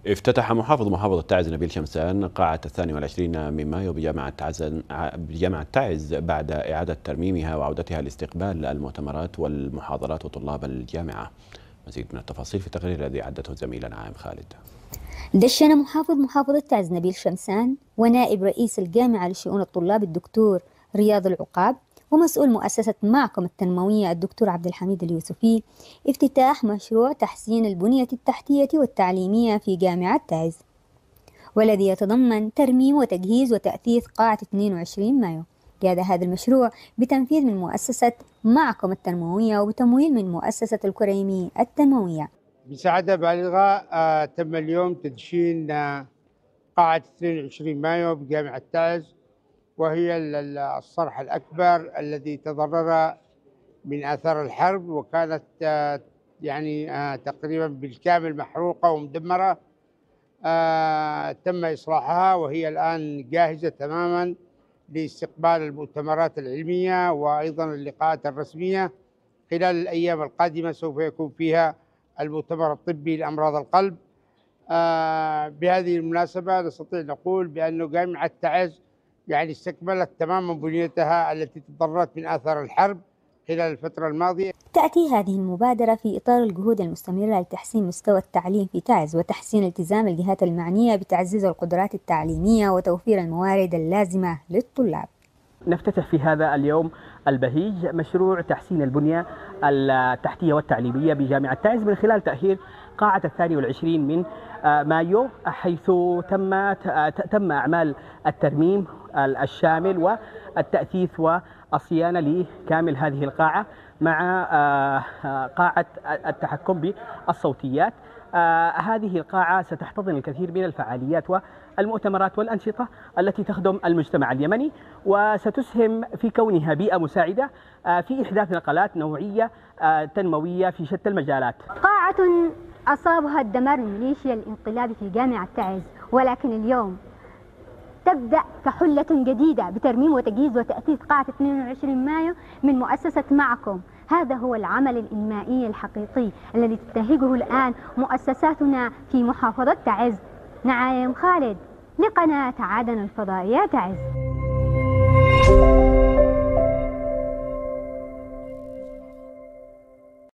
افتتح محافظة تعز نبيل شمسان قاعة 22 من مايو بجامعة تعز بعد إعادة ترميمها وعودتها لاستقبال المؤتمرات والمحاضرات وطلاب الجامعة. مزيد من التفاصيل في التقرير الذي أعدته زميلنا عام خالد. دشن محافظة تعز نبيل شمسان ونائب رئيس الجامعة لشؤون الطلاب الدكتور رياض العقاب ومسؤول مؤسسة معكم التنموية الدكتور عبد الحميد اليوسفي افتتاح مشروع تحسين البنية التحتية والتعليمية في جامعة تعز، والذي يتضمن ترميم وتجهيز وتأثيث قاعة 22 مايو. جاء هذا المشروع بتنفيذ من مؤسسة معكم التنموية وبتمويل من مؤسسة الكريمي التنموية. بسعادة بالغة تم اليوم تدشين قاعة 22 مايو بجامعة تعز، وهي الصرح الأكبر الذي تضرر من آثار الحرب، وكانت تقريبا بالكامل محروقة ومدمرة. تم إصلاحها وهي الآن جاهزة تماما لاستقبال المؤتمرات العلمية وأيضا اللقاءات الرسمية. خلال الأيام القادمة سوف يكون فيها المؤتمر الطبي لأمراض القلب. بهذه المناسبة نستطيع نقول بأن جامعة تعز استكملت تماما بنيتها التي تضررت من آثار الحرب خلال الفترة الماضية. تأتي هذه المبادرة في إطار الجهود المستمرة لتحسين مستوى التعليم في تعز وتحسين التزام الجهات المعنية بتعزيز القدرات التعليمية وتوفير الموارد اللازمة للطلاب. نفتتح في هذا اليوم البهيج مشروع تحسين البنية التحتية والتعليمية بجامعة تعز من خلال تأهيل قاعة 22 من مايو، حيث تم أعمال الترميم الشامل والتأثيث والصيانة لكامل هذه القاعة مع قاعة التحكم بالصوتيات. هذه القاعة ستحتضن الكثير من الفعاليات والمؤتمرات والأنشطة التي تخدم المجتمع اليمني، وستسهم في كونها بيئة مساعدة في إحداث نقلات نوعية تنموية في شتى المجالات. قاعة أصابها الدمار الميليشيا الانقلابي في جامعة تعز، ولكن اليوم تبدأ كحلة جديدة بترميم وتجهيز وتأثيث قاعة 22 مايو من مؤسسة معكم. هذا هو العمل الإنمائي الحقيقي الذي تنتهجه الآن مؤسساتنا في محافظة تعز. نعيم خالد لقناة عدن الفضائية تعز.